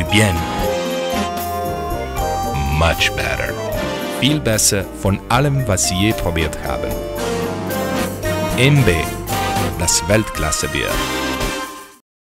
Bien. Much better. Viel besser von allem, was Sie je probiert haben. MB, das Weltklasse-Bier.